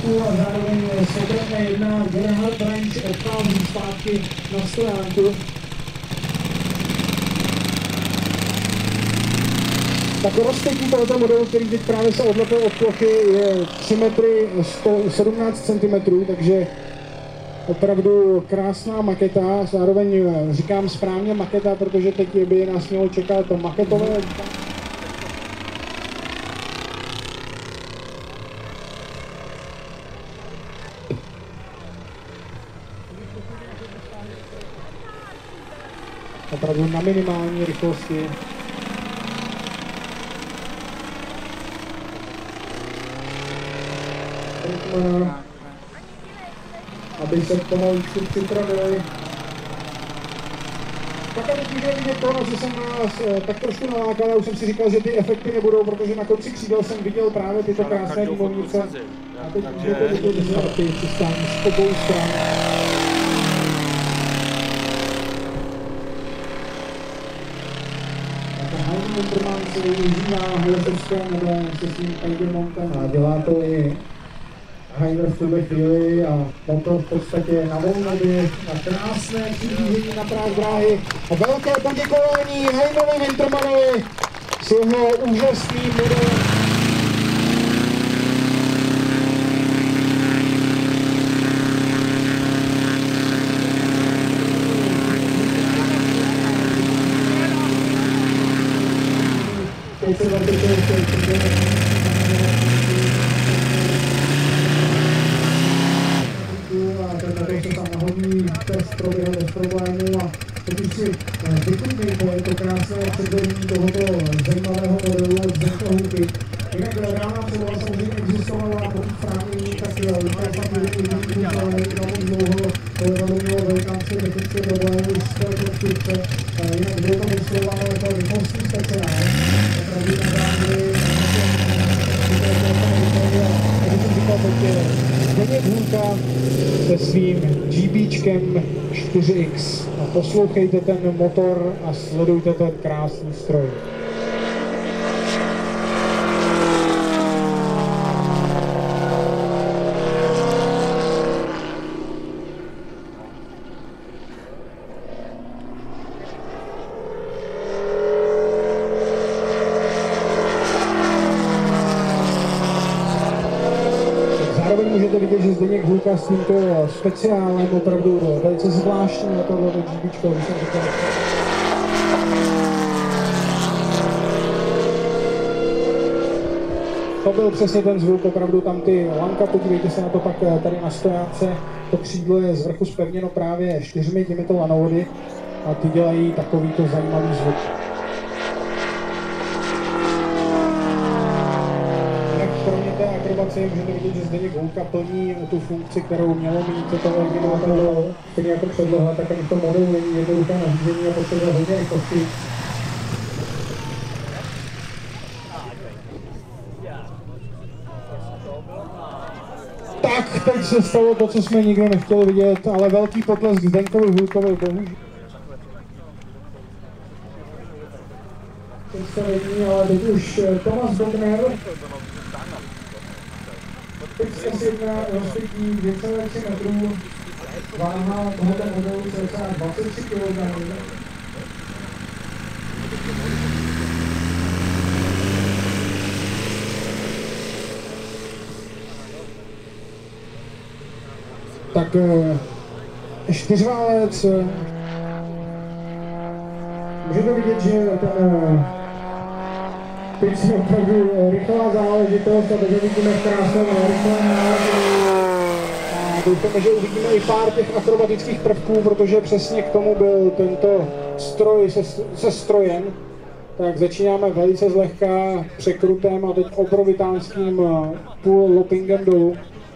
stránku a zároveň Sobrane 1 Gerhard Branch odchází zpátky na stránku. Tak rozpětí tohoto modelu, který teď právě se odlepil od plochy, je 3 metry 117 cm, takže opravdu krásná maketa, zároveň říkám správně maketa, protože teď by nás mělo čekat to maketové. Opravdu na minimální rychlosti. Aby se pomalečku připravili. Tak a teď můžeme vidět to, na co jsem nás tak trošku nalákal, já už jsem si říkal, že ty efekty nebudou, protože na konci křídel jsem viděl právě tyto krásné výmovnice. A teď můžete vidět ty přistání z obou stran. Hlavní Winterman se užívá Hleserskou nebo se svým Tigermontem a dělá to i Heider v tuhle chvíli a motor v podstatě na volnově, na krásné přiblížení na práh dráhy a velké poděkování Heinovi Wintermanovi s jeho úžasným modelem. A ten se tam nahodí test proběhl bez problémů a teď už si vyklidnějte, je to krásné předvedení tohoto zajímavého modelu od Zdenka Houky. Jinak rána třeba samozřejmě existovala a pokud správně, tak fakt jedný ale na moc dlouho to mělo velikánské technické problémy už z té konstrukce. Jinak bylo to konstruováno jako rychlostní speciál. Opravdu na dráhy, Zdeněk Hůlka se svým GBčkem 4X. A poslouchejte ten motor a sledujte ten krásný stroj. Zároveň můžete vidět, že Zdeněk Hůlka s tímto speciálem opravdu velice zvláštní na tohle GBčko, když jsem říkal. To byl přesně ten zvuk, opravdu tam ty lanka, podívejte se na to pak tady na stojánce, to křídlo je z vrchu zpevněno právě 4 těmito lanovody a ty dělají takovýto zajímavý zvuk. Můžete vidět, že Zdeněk Hůlka plní tu funkci, kterou mělo mít to originál, který jako předloha, tak ani v tom modelu není jednoduché nařízení a potřebuje hodně rychlosti. Tak, teď se stalo to, co jsme nikdo nechtěli vidět, ale velký potlesk Zdenkovi Hůlkovi, bohužel. Představení, ale teď už Tomas Bogner. Teď se jedná o rozpětí 2,3 metrů, váha tohoto modelu cca 23 kg. Tak čtyřválec, můžete vidět, že ten teď je opravdu rychlá záležitost a takže vidíme krásné rychlé nárazení. A doufáme, že uvidíme i pár těch akrobatických prvků, protože přesně k tomu byl tento stroj se strojem. Tak začínáme velice zlehka překrutem a teď obrovitánským pull loopingem dolů.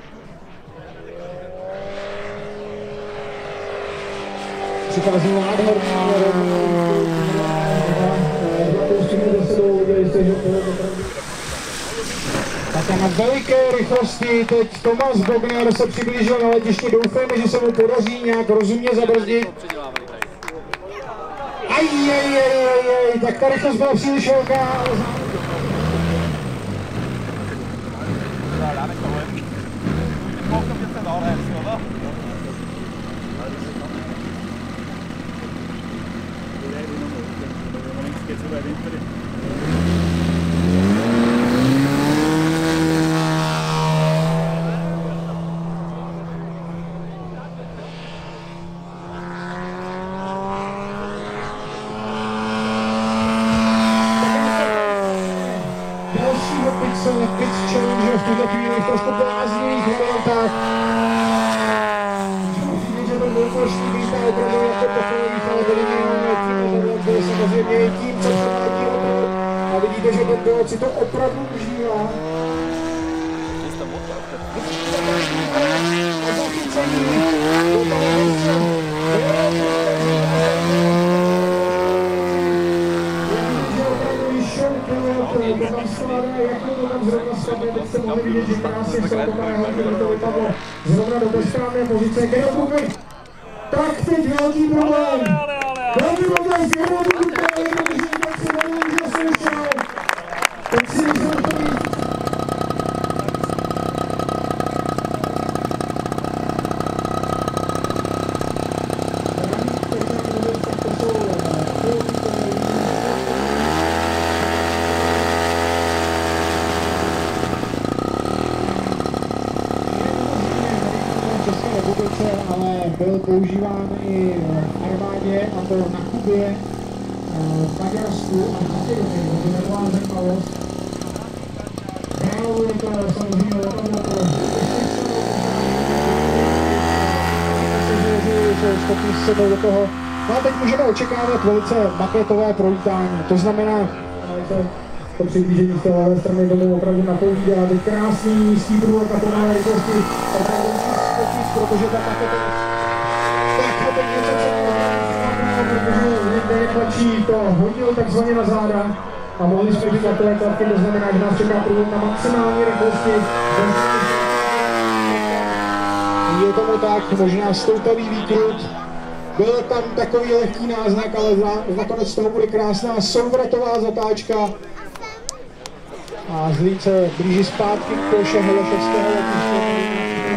Přichází nádherný tak a na veliké rychlosti teď Tomas Bogner se přiblížil na letiště, doufejme, že se mu podaří nějak rozumně zabrzdit. Tak ta rychlost byla příliš velká. Pitch challenge v tuto chvíli v trošku bláznivých momentách. Musím říct, že ten Wolfowský vítá opravdu jako takových, ale byli jenom byl samozřejmě i tím, co předvádí motor. A vidíte, že ten pilot si to opravdu užívá. A zachycení do toho místa. To tam skládá, jak to tam zrovna skládá, teď jste mohli vidět, že krásně z toho hodně to vypadlo zrovna do té správné pozice. Gero Kuby, tak teď velký problém. Velký problém s Gero Kuby, protože tak se volí, že se vyšel. Teď si vyšel to víc. Ale byl používán i v armádě, a to na Kubě, v Maďarsku a v Makedonii, to je taková zajímavost. Dál je to samozřejmě letadlo pro jsou schopni se do toho. No a teď můžeme očekávat velice maketové prolítání, to znamená, to přiblížení z té levé strany domů opravdu napovídá, teď krásný nízký průlek a pomalé rychlosti, opravdu protože ta maketa tak teď něco protože někde netlačí, to hodil takzvaně na záda a mohli jsme být takové kladky, to znamená, že nás čeká průlek na maximální rychlosti. Je tomu tak, možná stoupavý výkrut. Byl tam takový lehký náznak, ale nakonec toho bude krásná souvratová zatáčka. A Zlín se blíží zpátky k ploše Holešovského letiště.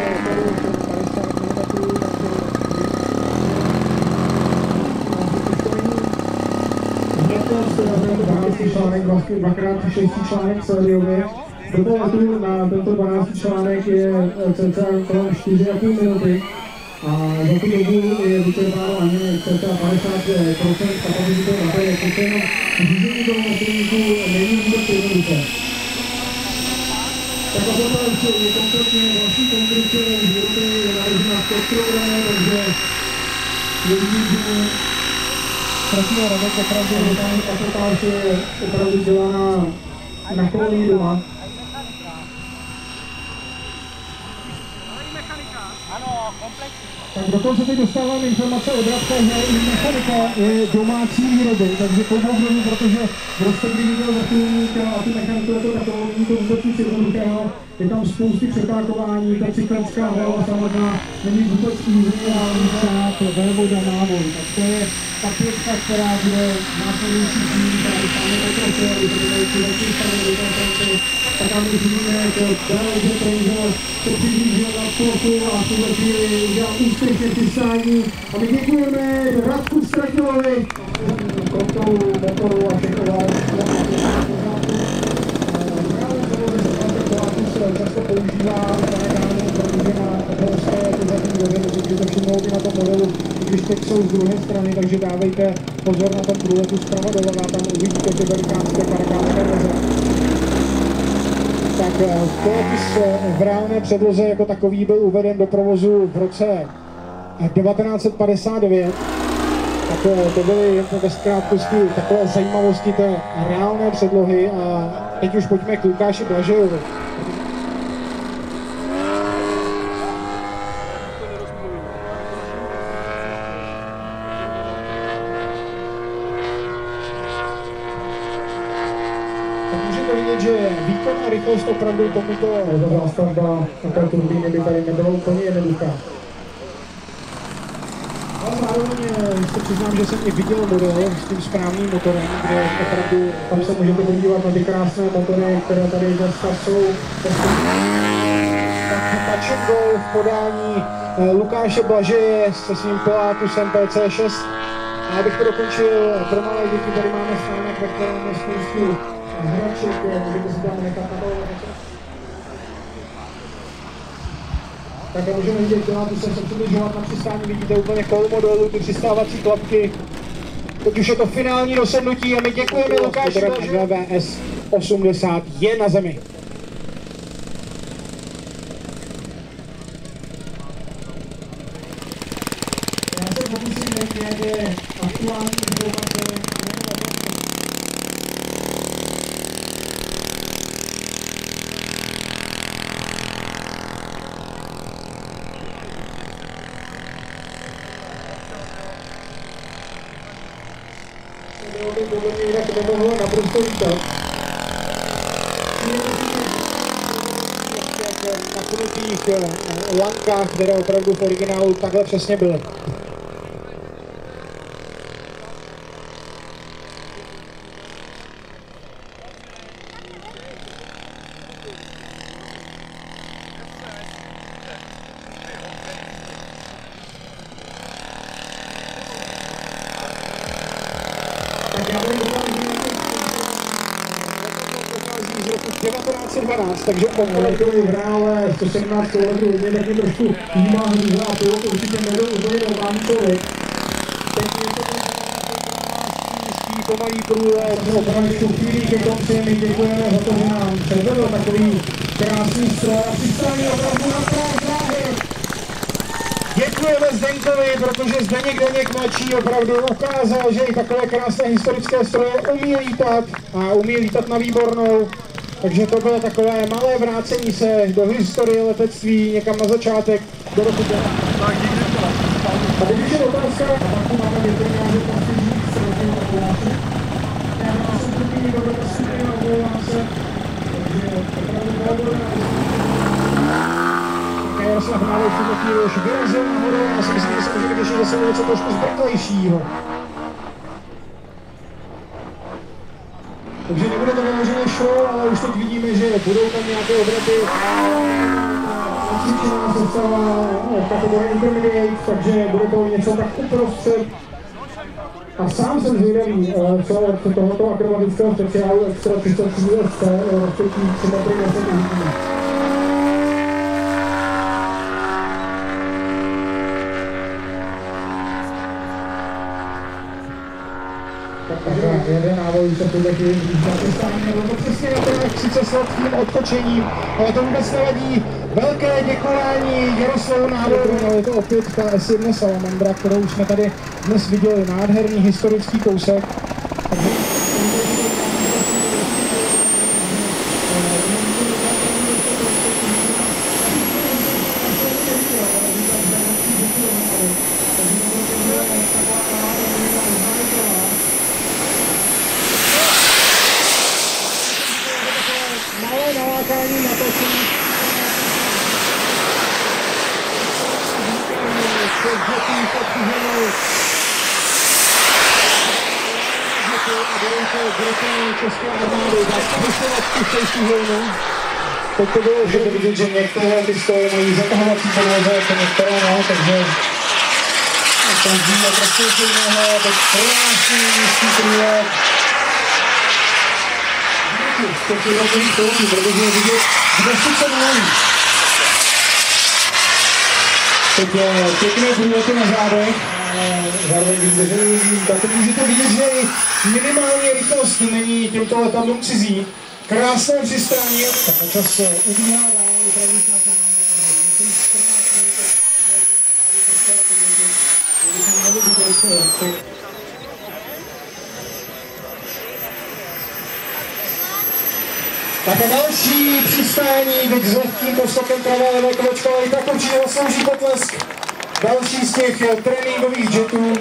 Článek, dvakrát 6 článek sériově. Do toho letu na tento 12 článek je cca kolem 4,5 minuty. A za tu dobu je vyčerpáno ani cca 50% kapacity baterie, protože jenom řízení toho vrtulníku není vůbec jednoduché. Tak a potom je kompletně vlastní konstrukce výroby naložená v programu, takže je vidět, že Strašný radek opravdu letální kapotáž je opravdu dělaná na kolí doma. Tak dokonce teď dostávám informace od Radka, že i mechanika je domácí výroby, takže pobožuji, protože prostě kdy viděl vrtulník a tu mechaniku jako takovou, není to vůbec nic jednoduchého. Je tam spousty přetákování, ta cyklenská hlava samotná není vůbec easy a výsad, vévoda, návod. Tak to je ta pětka, která bude následující dní, tady sáme potrofy, aby to byly ty velký stavy do toho fronty. Tak tam vidíme, to Darože Trejzo se přiblížil na sportu a v tuhle chvíli udělal úspěšně přistání. A my děkujeme Radku Stratilovi, kontrolu motoru a všechno často používá zanedány, protože má obrovské zadní dveře, můžete všimnout i na tom modelu, když teď jsou z druhé strany, takže dávejte pozor na tom průletu zprava doleva, tam uvidíte ty velikánské parakánské dveře. Tak koletis v reálné předloze jako takový byl uveden do provozu v roce 1959. Tak to byly jen ve zkrátkosti takové zajímavosti té reálné předlohy a teď už pojďme k Lukáši Blažejovi. Že výkon a rychlost opravdu tomuto zástavba takové turbíny by tady nebylo úplně jednoduchá. Ale zároveň se přiznám, že jsem i viděl model s tím správným motorem, kde opravdu tam se můžete podívat na ty krásné motory, které tady dneska jsou. Touch and go v podání Lukáše Blažeje se svým Pilatusem PC6 A abych to dokončil, pro malé děti tady máme stánek, ve kterém je spoustu hraček, můžete si tam nechat na to. Tak a můžeme vidět, děláte se přibližovat na přistání, vidíte úplně kolmo dolů ty přistávací klapky. Teď už je to finální dosednutí a my děkujeme Lukáši, že VVS 80 je na zemi. Já se pokusím najít nějaké aktuální informace. Podle mě jinak nemohlo naprosto lítat. Na krutých lankách, které opravdu v originálu takhle přesně byly. Z roku 1912, takže opravdu v reále 117 km, mě taky trošku jímá hřízá, to určitě nebyl úplně normální člověk. Teď je to pomalý průlet, opravdu chvíli ke konci, my děkujeme za to, že nám předvedl takový krásný stroj a přistání opravdu na prázdnáhy. Děkujeme Zdeňkovi, protože Zdeněk mladší opravdu ukázal, že i takové krásné historické stroje umí lítat a umí lítat na výbornou. Takže to bylo takové malé vrácení se do historie letectví někam na začátek do roku 20. A teď už je otázka, a pak tu máme větrňáře postiží s rokem Kováři. Já jsem trpí do skupiny a omlouvám se, takže opravdu bylo Jaroslav Mávej v tuto chvíli už vyrazil nahoru a já si myslím, že se může vytěšit zase něco trošku zbrklejšího. Takže nebude to vyložené show, ale už teď vidíme, že budou tam nějaké obraty. Cvičená sestava kategorie Intermediate, takže bude to něco tak uprostřed. A sám jsem zvědavý, co od tohoto akrobatického speciálu Extra 33 SC rozpětí 3 metry 10 uvidíme. Jeden návoj se tuhle chvíli bylo to přesně na ten 30 let tím odtočením, ale to vůbec nevadí. Velké děkování Jaroslavu Nádoru, ale je to opět ta S1 Salamandra, kterou jsme tady dnes viděli, nádherný historický kousek. Malé nalákání na to, co České armády, tak vyšlovačky v teď to bylo, že vidět, že některé ty stoje mají zatahovací podloze, jako některé ne, takže každý je prostě jiného, teď krásný nízký průlet. Teď je takový tohoto, protože je vidět, kde se mluví. Teď je pěkné průlety na zádech, zároveň tak teď můžete vidět, že minimální rychlost není těmto letadlům cizí. Krásné přistání, tak čas ubíhá dál, opravdu se tak a další přistání, teď s lehkým poskokem pravé levé kolečko, ale i tak určitě zaslouží potlesk. Další z těch tréninkových jetů.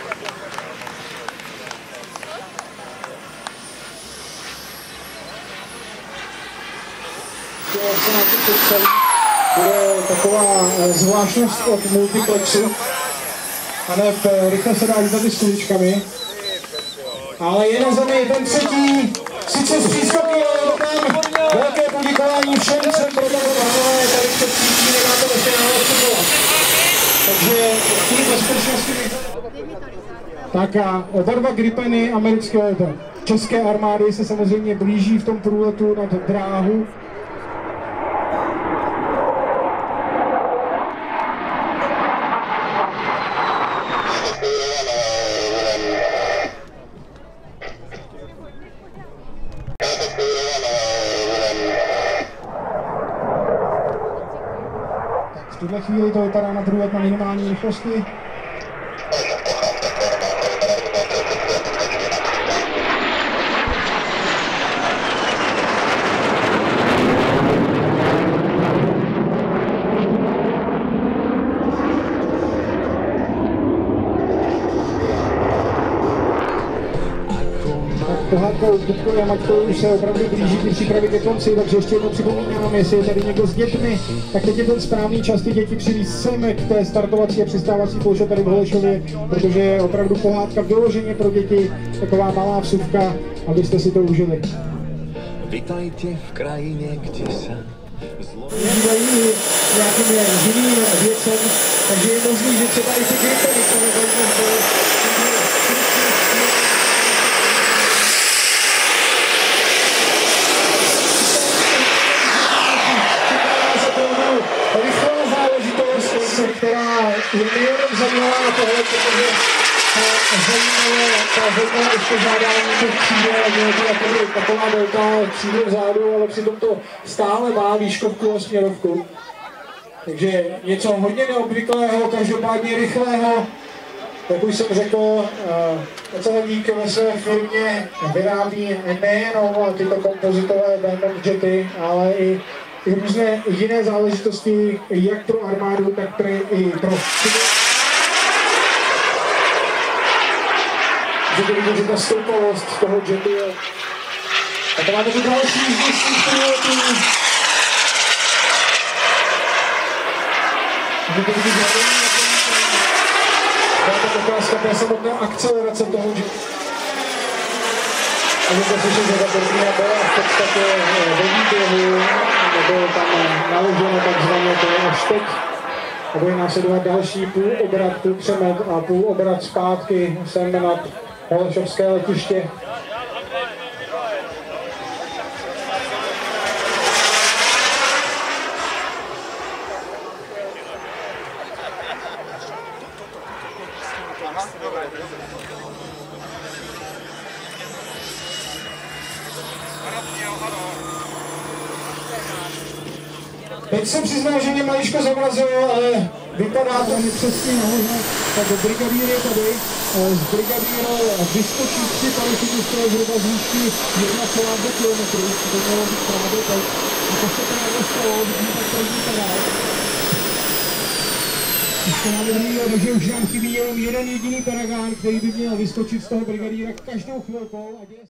Jak se nám to představí, bude taková zvláštnost od multiplexu. A ne, rychle se dá lítat i s kuličkami. Ale je na zemi ten třetí, sice z přískoky, ale tam velké poděkování všem třem protagonistům, tady před příští nedá to ještě náhle. Takže tím bezpečností Tak a oba dva Gripeny české armády se samozřejmě blíží v tom průletu nad dráhu. Tak v tuhle chvíli to vypadá na průlet na minimální rychlosti. Pohádkou Dubkovi a Maťkovi už se opravdu blíží ty přípravy ke konci, takže ještě jednou připomínám, jestli je tady někdo s dětmi, tak teď je ten správný čas ty děti přivízt sem k té startovací a přistávací ploše tady v Holešově, protože je opravdu pohádka vyloženě pro děti, taková malá vsuvka, abyste si to užili. Vítajte v krajině, kde se Dívají nějakým jiným věcem, takže je možný, že třeba i ty Gripeny se nezajímají. Rychlá záležitost, která je nejenom zajímavá na tohle, protože zajímavé ještě žádání těch křídel, taková velká křídel vzadu, ale přitom to stále má výškovku a směrovku. Takže něco hodně neobvyklého, každopádně rychlého. Jak už jsem řekl, Ocelovník ve své firmě vyrábí nejenom tyto kompozitové Diamond Jety, ale i různé jiné záležitosti, jak pro armádu, tak i pro že to vidět, že ta stoupalost toho jetu je. A to máme tu další z dnešních pilotů. Můžete vidět, že je to ukázka té samotné akcelerace toho jetu. A můžete slyšet, že ta turbína byla v podstatě ve výběhu, nebo tam naloženo takzvaně, to je až teď. A bude následovat další půlobrat, půlpřemet a půlobrat zpátky sem nad Holešovské letiště. Teď se přiznám, že mě maličko zamrazilo, ale vypadá to přesně nahoře. Tak brigadír je tady, z brigadíra vyskočí 3 parašutisté zhruba z výšky 1,2 km, to mělo být právě teď. A to se teda nestalo, vidím tak první kanál. Už to nám vyhlídá, že už nám chybí jenom jeden jediný Paragán, který by měl vyskočit z toho brigadíra každou chvilkou.